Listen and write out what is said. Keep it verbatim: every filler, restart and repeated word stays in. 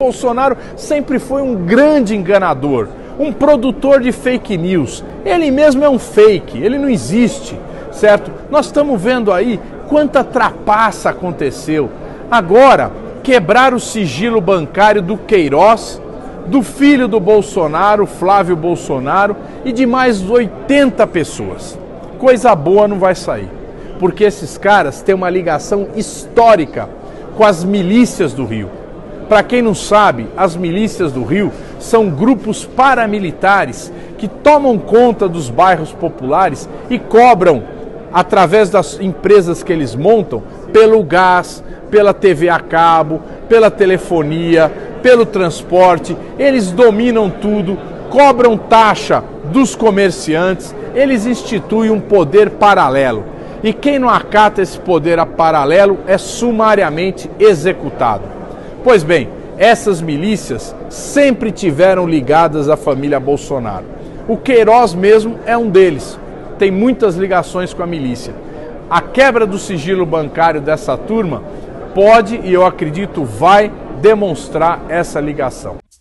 Bolsonaro sempre foi um grande enganador, um produtor de fake news. Ele mesmo é um fake, ele não existe, certo? Nós estamos vendo aí quanta trapaça aconteceu. Agora, quebrar o sigilo bancário do Queiroz, do filho do Bolsonaro, Flávio Bolsonaro, e de mais oitenta pessoas. Coisa boa não vai sair, porque esses caras têm uma ligação histórica com as milícias do Rio. Para quem não sabe, as milícias do Rio são grupos paramilitares que tomam conta dos bairros populares e cobram, através das empresas que eles montam, pelo gás, pela T V a cabo, pela telefonia, pelo transporte. Eles dominam tudo, cobram taxa dos comerciantes, eles instituem um poder paralelo. E quem não acata esse poder paralelo é sumariamente executado. Pois bem, essas milícias sempre tiveram ligadas à família Bolsonaro. O Queiroz mesmo é um deles, tem muitas ligações com a milícia. A quebra do sigilo bancário dessa turma pode, e eu acredito vai, demonstrar essa ligação.